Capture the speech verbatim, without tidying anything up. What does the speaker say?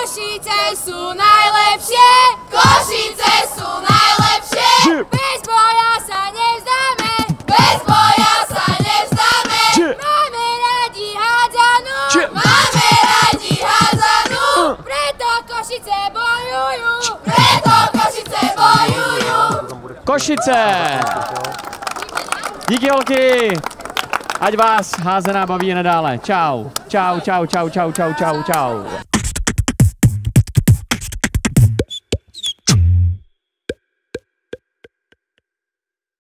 Košice sú najlepšie! Košice sú najlepšie! Bez boja sa nevzdáme! Bez boja sa nevzdáme! Máme radi hádzanú! Máme radi hádzanú! Preto Košice bojujú! Preto Košice bojujú! Košice! Díky holky! Ať vás házená baví nadále. Čau. Čau, čau, čau, čau, čau, čau, čau.